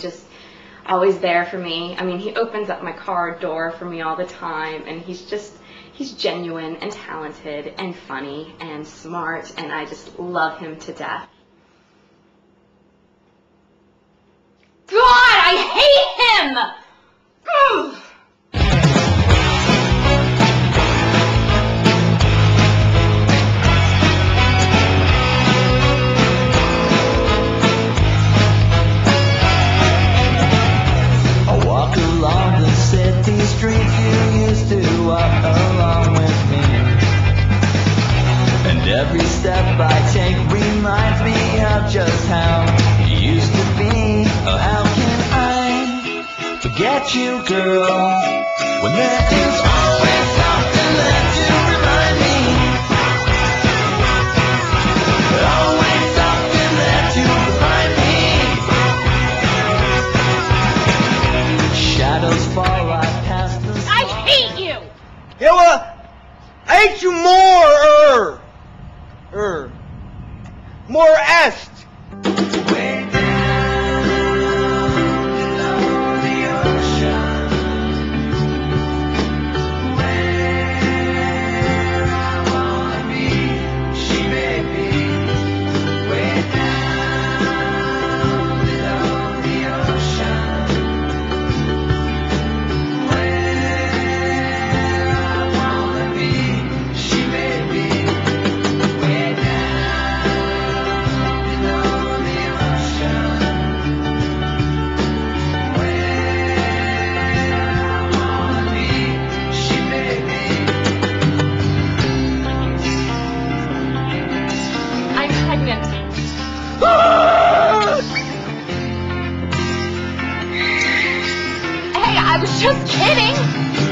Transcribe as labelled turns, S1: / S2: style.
S1: Just always there for me. I mean, he opens up my car door for me all the time, and he's genuine and talented and funny and smart, and I just love him to death. God, I hate him! Ugh.
S2: Along the city streets you used to walk along with me, and every step I take reminds me of just how you used to be. Oh, how can I forget you, girl, when there is always something left to remind me? Always something left to remind me. Shadows fall right past the
S1: I hate you!
S3: Yeah, well, I hate you more est.
S2: way down below the ocean, where I wanna be, she may be. Way down below the ocean, where I wanna be, she may be. Way down below the ocean, where I wanna be, she may be.
S1: I'm pregnant. Hey, I was just kidding!